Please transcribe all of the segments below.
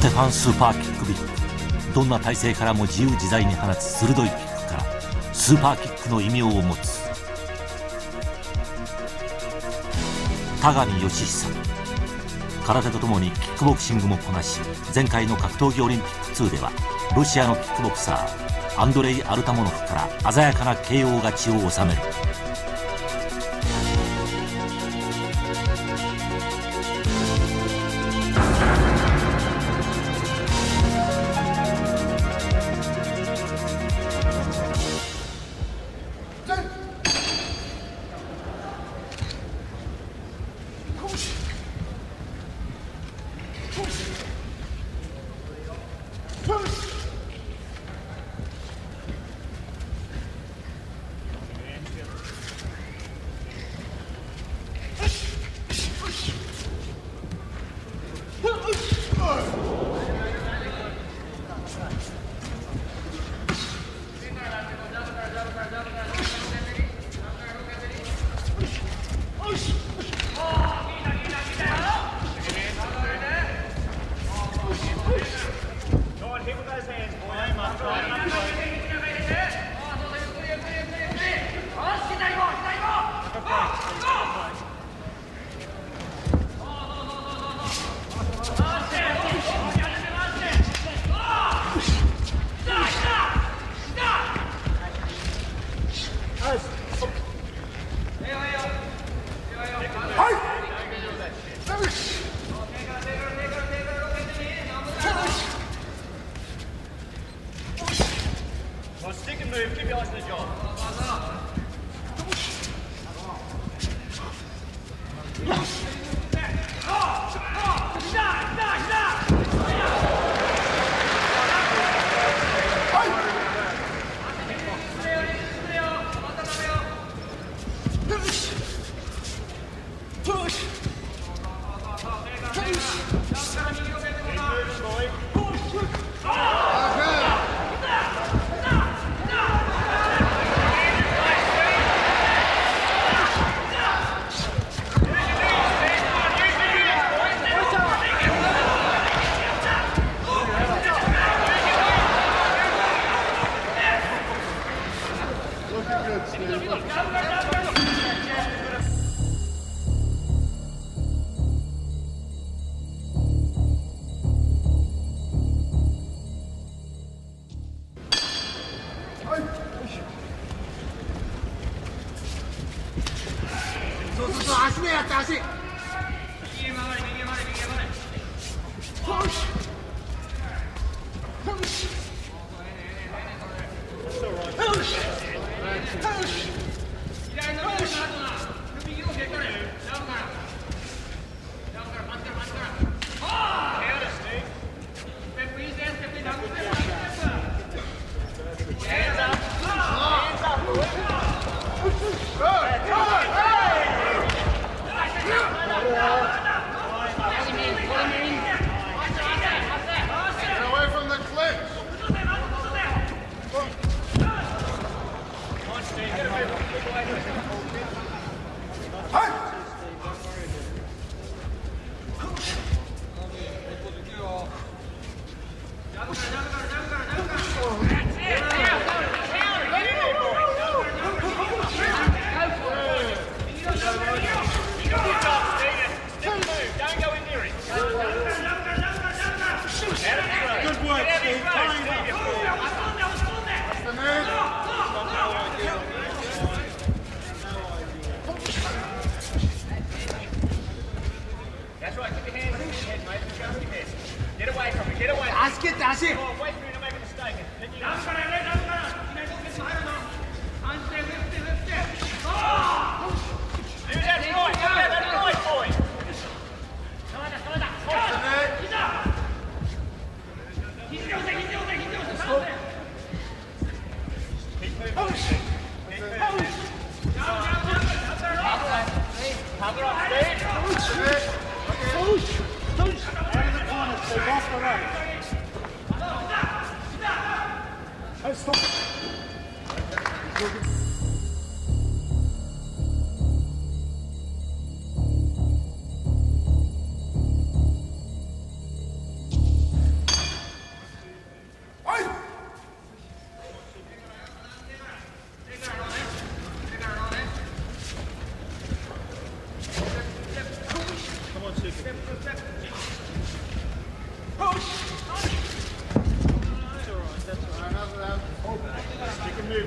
テファンスーパーキックビッグ。どんな体勢からも自由自在に放つ鋭いキックからスーパーキックの異名を持つ田上義久。空手とともにキックボクシングもこなし、前回の格闘技オリンピック2ではロシアのキックボクサーアンドレイ・アルタモノフから鮮やかな KO 勝ちを収める。 足でやって足。右へ曲がれ右へ曲がれ右へ曲がれ。よし。よし。よし。よし。左のロールした後な。右を蹴ったれ。ラブから。ラブからパンチからパンチから。ああ。ステップいいぜステップいいぜ。Hands up. Hands up. Get away from the cliff. Good work, Steve. Time up. That's the move. That's right, keep your hands in your head, mate. Just go with your head. Get away from it, get away. Ask it, that's it. Oh, wait for you to make a mistake. Then you Use that right, use that right, boy. Keep moving. Cover up, Steve. Out of the corner, Steve. Off the right. Hey, stop.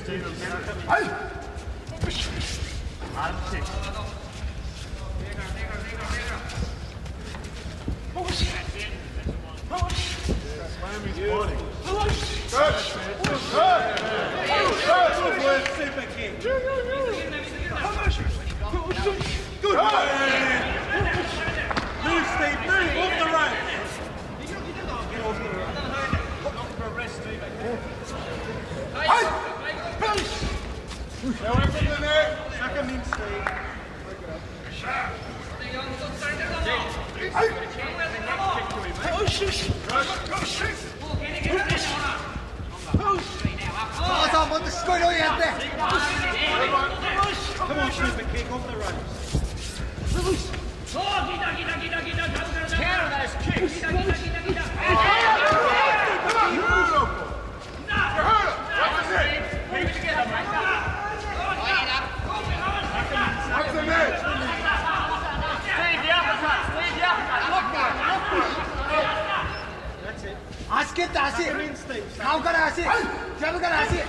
足蹴って足顔から足ジャブから足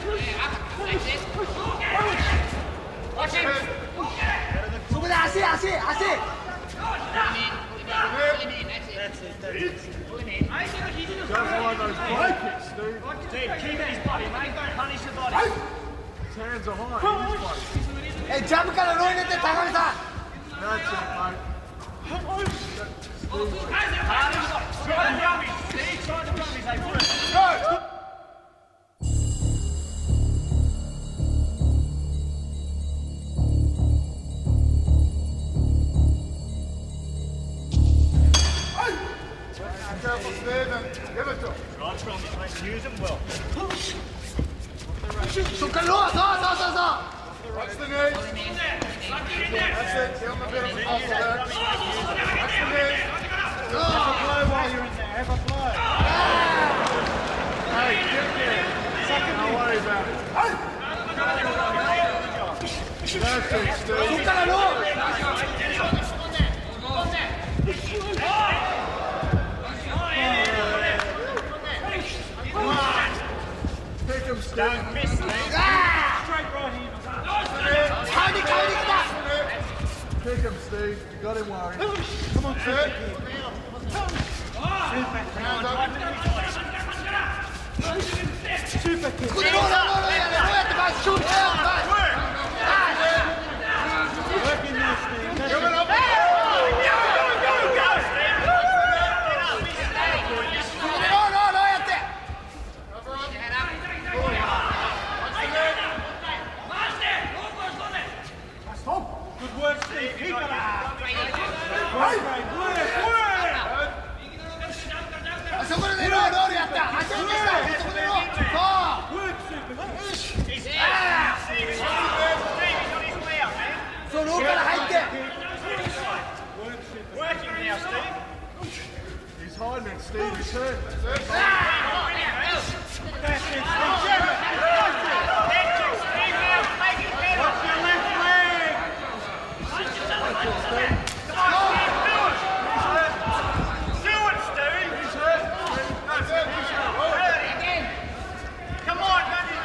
そこで足ジャブからロー入れて高見さんそっからローそう Watch the knees. That's it. Get on the bit of the muscle there. Watch the knees. Have a blow while you're in there. Have a blow. Hey, get there. Second, don't worry about it. That's it, Steve. そっからロー Pick him, Steve. Don't miss, Steve. Straight right here. Pick him, Steve. You got him worried. Come on, Steve. Super kick. ここでローやってバイシュートバイ Working there, Steve. Coming up. Good work, Steve. Keep it up. Work. そこでローやった足を出したそこでロー Work, Super. そうローから入って Working now, Steve. He's hiding it, Steve. He's hurt. That's it, Steve. Watch your left leg. Do it, Steve. He's hurt. That's it. He's hurt. Come on, buddy.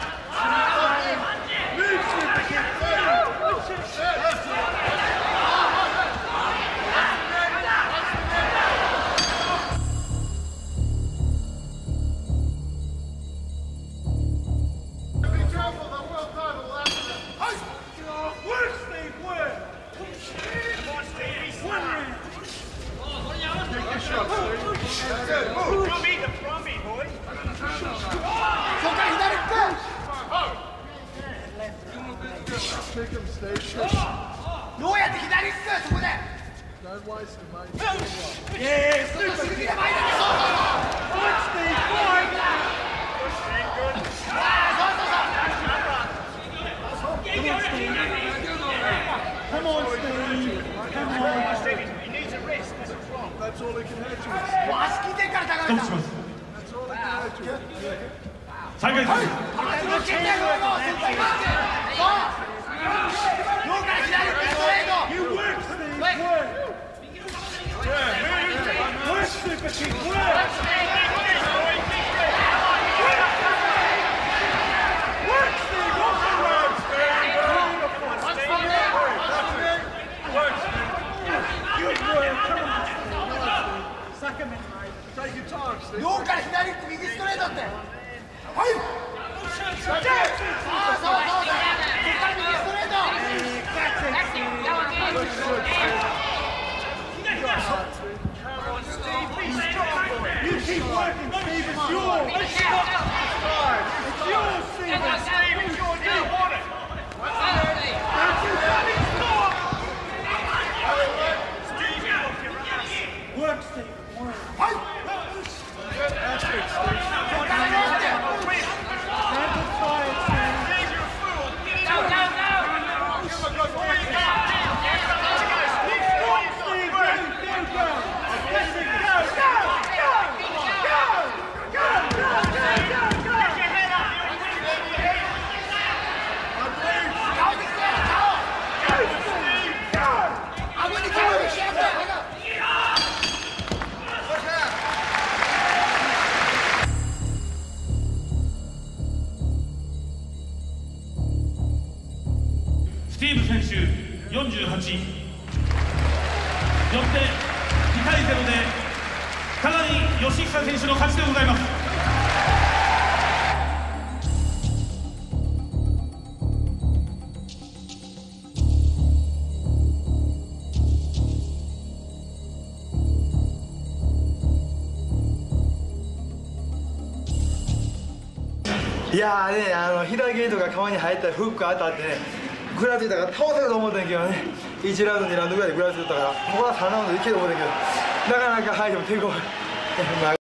Move, Super Kick. Be careful, the world title will happen. Work, Steve, work. Come on, Steve. He's winning. Take your shot, Steve. That's it. Move. Brumby, boy. そこから左行く Pick him, Steve. ローやって左行くそこで Don't waste him, mate. Yeah, そ Super こすぐ Kick. に前だけそう Work, Steve, work. Come on, Steve. Come on. He needs a rest. That's all he can hurt you with. そう足聞いてるから高見さん That's all he can hurt you with. ロー切ってロー絶対待ってそうローから左行ってストレート You work, Steve, work. Work, Super Kick, work. Work, Steve, work. 両から左って右ストレートって。はい。そうそうそう。右ストレート。You keep working, Steve. It's yours. It's yours, Steve. It's your deal. Work, Steve. Work. That's it, Steve. スティーブ選手48、よって2対0で田谷義久選手の勝ちでございます。 いやーね、左ゲートが川に入ったらフック当たってね、食らってたから倒せると思ったんやけどね、1ラウンド2ラウンドぐらいで食らってたから、ここは3ラウンドいけると思ったんやけど、なかなか入っても抵抗